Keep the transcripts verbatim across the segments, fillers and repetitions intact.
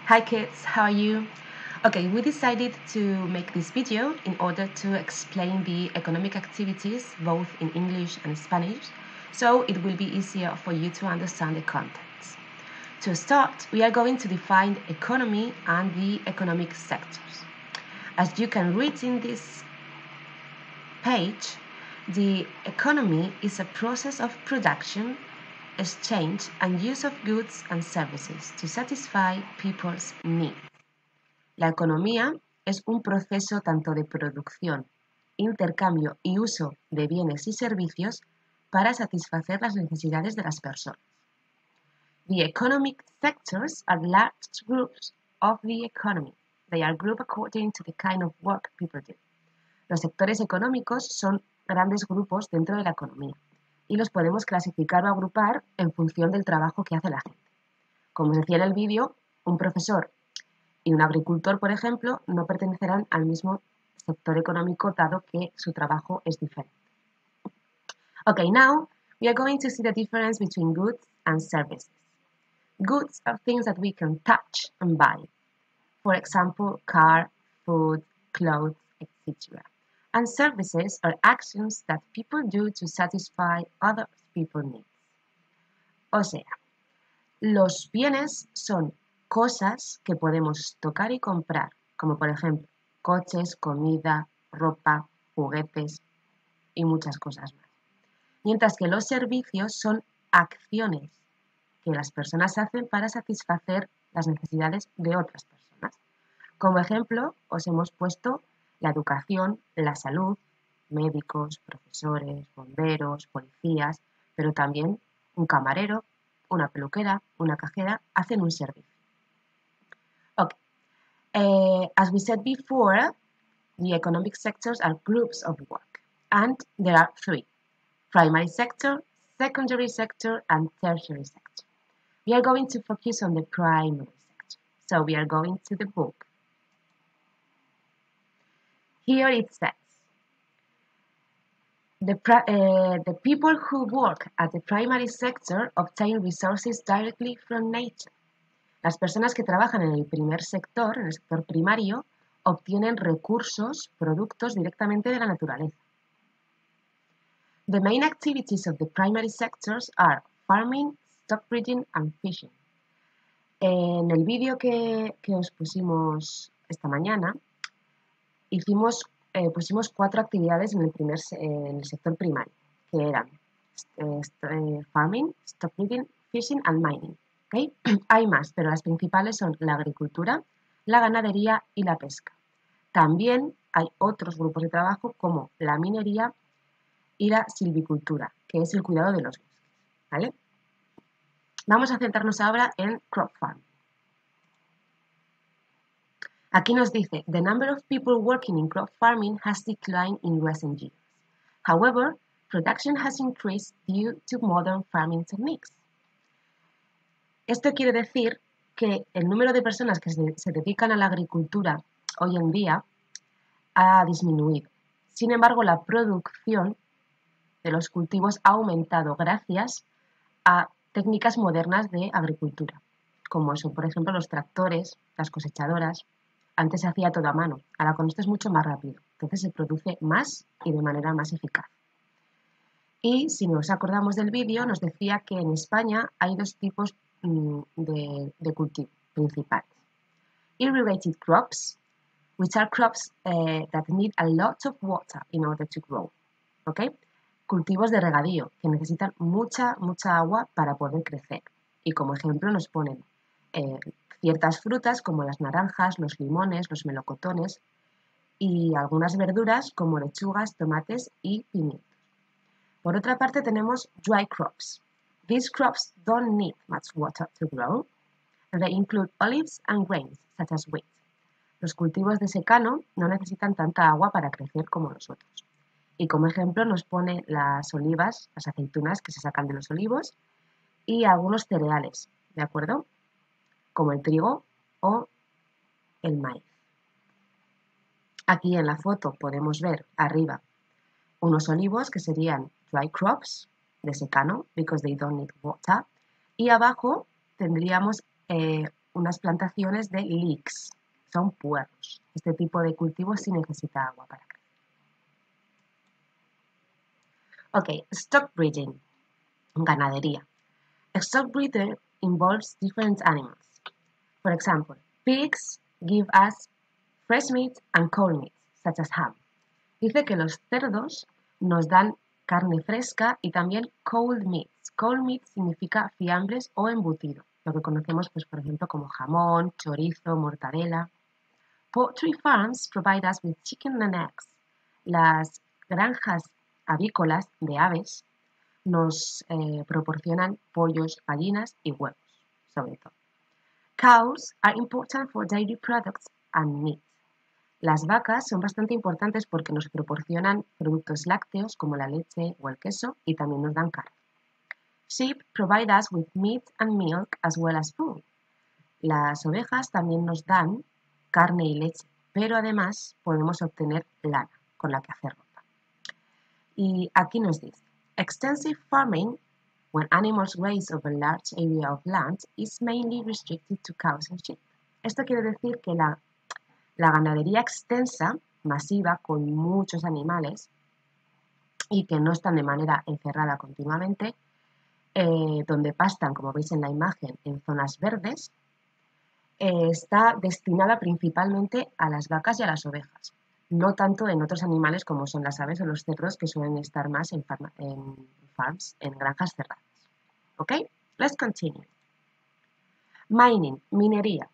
Hi kids, how are you? Okay, we decided to make this video in order to explain the economic activities both in English and Spanish, so it will be easier for you to understand the contents. To start, we are going to define economy and the economic sectors. As you can read in this page, the economy is a process of production, exchange and use of goods and services to satisfy people's needs. La economía es un proceso tanto de producción, intercambio y uso de bienes y servicios para satisfacer las necesidades de las personas. The economic sectors are large groups of the economy. They are grouped according to the kind of work people do. Los sectores económicos son grandes grupos dentro de la economía y los podemos clasificar o agrupar en función del trabajo que hace la gente. Como os decía en el vídeo, un profesor y un agricultor, por ejemplo, no pertenecerán al mismo sector económico dado que su trabajo es diferente. Okay, now we are going to see the difference between goods and services. Goods are things that we can touch and buy. For example, car, food, clothes, et cetera. And services are actions that people do to satisfy other people's needs. O sea, los bienes son cosas que podemos tocar y comprar, como por ejemplo coches, comida, ropa, juguetes y muchas cosas más. Mientras que los servicios son acciones que las personas hacen para satisfacer las necesidades de otras personas. Como ejemplo, os hemos puesto la educación, la salud, médicos, profesores, bomberos, policías, pero también un camarero, una peluquera, una cajera, hacen un servicio. Okay. Uh, as we said before, the economic sectors are groups of work, and there are three: primary sector, secondary sector, and tertiary sector. We are going to focus on the primary sector, so we are going to the book. Here it says, the, uh, the people who work at the primary sector obtain resources directly from nature. Las personas que trabajan en el primer sector, en el sector primario, obtienen recursos, productos directamente de la naturaleza. The main activities of the primary sectors are farming, stock breeding and fishing. En el vídeo que, que os pusimos esta mañana, hicimos, eh, pusimos cuatro actividades en el, primer, en el sector primario, que eran eh, farming, stock breeding, fishing and mining. ¿Okay? Hay más, pero las principales son la agricultura, la ganadería y la pesca. También hay otros grupos de trabajo como la minería y la silvicultura, que es el cuidado de los bosques. ¿Vale? Vamos a centrarnos ahora en crop farming. Aquí nos dice, the number of people working in crop farming has declined in recent years. However, production has increased due to modern farming techniques. Esto quiere decir que el número de personas que se, se dedican a la agricultura hoy en día ha disminuido. Sin embargo, la producción de los cultivos ha aumentado gracias a técnicas modernas de agricultura, como son, por ejemplo, los tractores, las cosechadoras. Antes se hacía todo a mano, ahora con esto es mucho más rápido, entonces se produce más y de manera más eficaz. Y si nos acordamos del vídeo, nos decía que en España hay dos tipos de, de cultivo principales. Irrigated crops, which are crops uh, that need a lot of water in order to grow. ¿Okay? Cultivos de regadío, que necesitan mucha, mucha agua para poder crecer. Y como ejemplo nos ponen eh, ciertas frutas como las naranjas, los limones, los melocotones y algunas verduras como lechugas, tomates y pimientos. Por otra parte tenemos dry crops. These crops don't need much water to grow. They include olives and grains, such as wheat. Los cultivos de secano no necesitan tanta agua para crecer como los otros. Y como ejemplo nos pone las olivas, las aceitunas que se sacan de los olivos y algunos cereales, ¿de acuerdo? Como el trigo o el maíz. Aquí en la foto podemos ver arriba unos olivos que serían dry crops, de secano, because they don't need water. Y abajo tendríamos eh, unas plantaciones de leeks, son puerros. Este tipo de cultivo sí necesita agua para crecer. Ok, stock breeding, ganadería. A stock breeder involves different animals. For example, pigs give us fresh meat and cold meat, such as ham. Dice que los cerdos nos dan carne fresca y también cold meats. Cold meat significa fiambres o embutido, lo que conocemos, pues, por ejemplo, como jamón, chorizo, mortadela. Poultry farms provide us with chicken and eggs. Las granjas avícolas de aves nos eh, proporcionan pollos, gallinas y huevos, sobre todo. Cows are important for dairy products and meat. Las vacas son bastante importantes porque nos proporcionan productos lácteos como la leche o el queso y también nos dan carne. Sheep provide us with meat and milk as well as food. Las ovejas también nos dan carne y leche, pero además podemos obtener lana con la que hacer ropa. Y aquí nos dice, extensive farming, when animals graze over a large area of land, is mainly restricted to cows and sheep. Esto quiere decir que la, la ganadería extensa, masiva, con muchos animales y que no están de manera encerrada continuamente, eh, donde pastan, como veis en la imagen, en zonas verdes, eh, está destinada principalmente a las vacas y a las ovejas, no tanto en otros animales como son las aves o los cerdos, que suelen estar más en, farma, en farms, en granjas cerradas. ¿Ok? Let's continue. Mining, minería.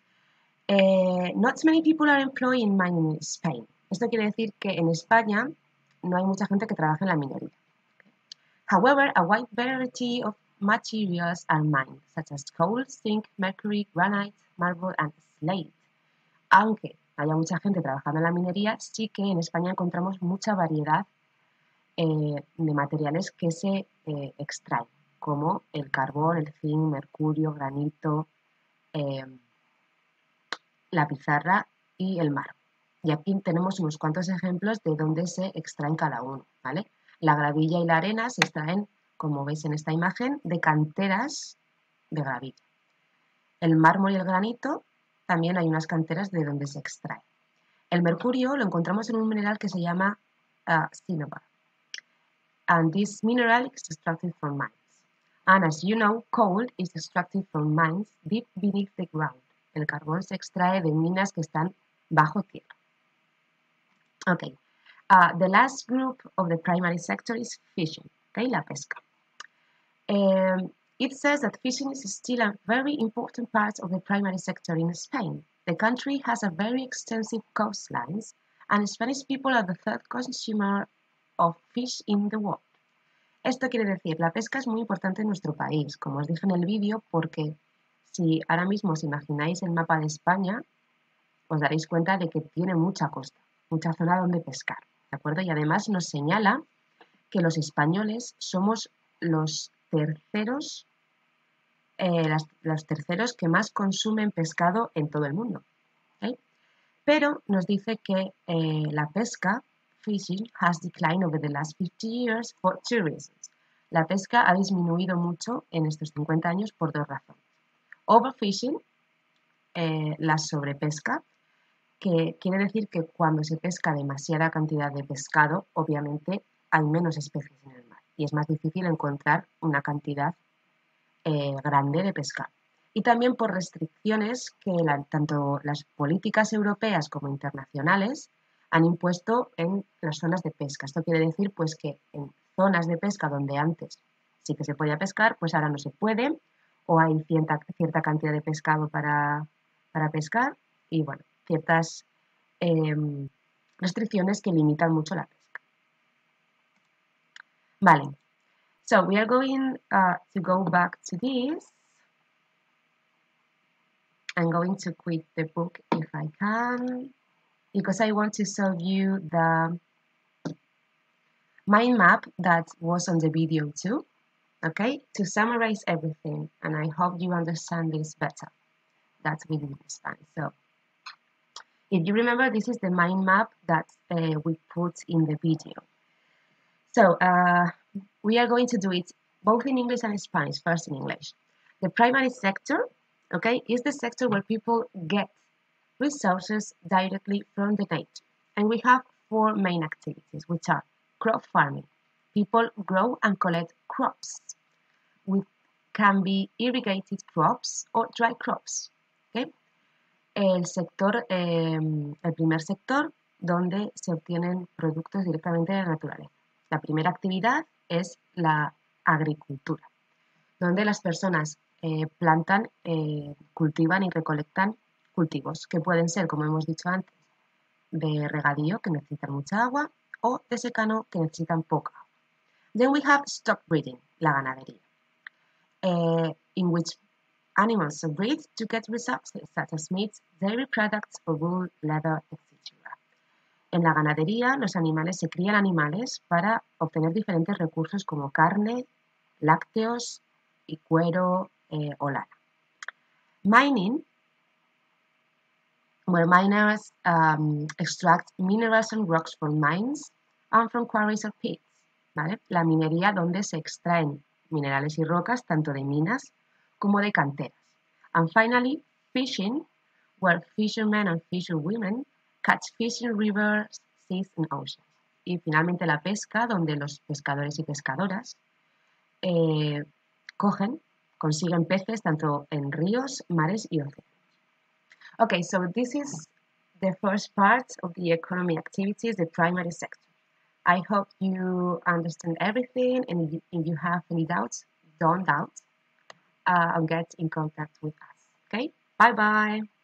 Eh, not many people are employed in mining in Spain. Esto quiere decir que en España no hay mucha gente que trabaje en la minería. However, a wide variety of materials are mined, such as coal, zinc, mercury, granite, marble and slate. Aunque haya mucha gente trabajando en la minería, sí que en España encontramos mucha variedad eh, de materiales que se eh, extraen, como el carbón, el zinc, mercurio, granito, eh, la pizarra y el mármol. Y aquí tenemos unos cuantos ejemplos de dónde se extraen cada uno, ¿vale? La gravilla y la arena se extraen, como veis en esta imagen, de canteras de gravilla. El mármol y el granito también hay unas canteras de donde se extrae. El mercurio lo encontramos en un mineral que se llama uh, cinnabar. And this mineral is extracted from mines. And as you know, coal is extracted from mines deep beneath the ground. El carbón se extrae de minas que están bajo tierra. Okay. Uh, the last group of the primary sector is fishing, okay, la pesca. Um, it says that fishing is still a very important part of the primary sector in Spain. The country has a very extensive coastlines, and Spanish people are the third consumer of fish in the world. Esto quiere decir, la pesca es muy importante en nuestro país, como os dije en el vídeo, porque si ahora mismo os imagináis el mapa de España, os daréis cuenta de que tiene mucha costa, mucha zona donde pescar, ¿de acuerdo? Y además nos señala que los españoles somos los terceros, eh, las, los terceros que más consumen pescado en todo el mundo, ¿okay? Pero nos dice que eh, la pesca, fishing, has declined over the last fifty years for two reasons. La pesca ha disminuido mucho en estos cincuenta años por dos razones. Overfishing, eh, la sobrepesca, que quiere decir que cuando se pesca demasiada cantidad de pescado, obviamente hay menos especies en el mar y es más difícil encontrar una cantidad eh, grande de pescado. Y también por restricciones que la, tanto las políticas europeas como internacionales han impuesto en las zonas de pesca. Esto quiere decir, pues, que en zonas de pesca donde antes sí que se podía pescar, pues ahora no se puede, o hay cierta, cierta cantidad de pescado para, para pescar y, bueno, ciertas eh, restricciones que limitan mucho la pesca. Vale. So we are going uh, to go back to this. I'm going to quit the book if I can, because I want to show you the mind map that was on the video too, okay, to summarize everything, and I hope you understand this better. That's we did this time. So if you remember, this is the mind map that uh, we put in the video. So uh, we are going to do it both in English and Spanish. First in English. The primary sector Okay, is the sector where people get resources directly from the nature. And we have four main activities, which are crop farming. People grow and collect crops, which can be irrigated crops or dry crops. Okay? El sector, eh, el primer sector, donde se obtienen productos directamente de la naturaleza. La primera actividad es la agricultura, donde las personas eh, plantan, eh, cultivan y recolectan cultivos, que pueden ser, como hemos dicho antes, de regadío, que necesitan mucha agua, o de secano, que necesitan poca agua. Then we have stock breeding, la ganadería, uh, in which animals are bred to get resources such as meat, dairy products, or wool, leather, et cetera. En la ganadería, los animales se crían animales para obtener diferentes recursos como carne, lácteos y cuero eh, o lana. Mining, where miners um, extract minerals and rocks from mines and from quarries or pits. ¿Vale? La minería donde se extraen minerales y rocas tanto de minas como de canteras. And finally, fishing, where fishermen and fisherwomen catch fish in rivers, seas and oceans. Y finalmente la pesca, donde los pescadores y pescadoras eh, cogen, consiguen peces tanto en ríos, mares y océanos. Okay, so this is the first part of the economy activities, the primary sector. I hope you understand everything, and if you have any doubts, don't doubt uh, and get in contact with us. Okay, bye bye.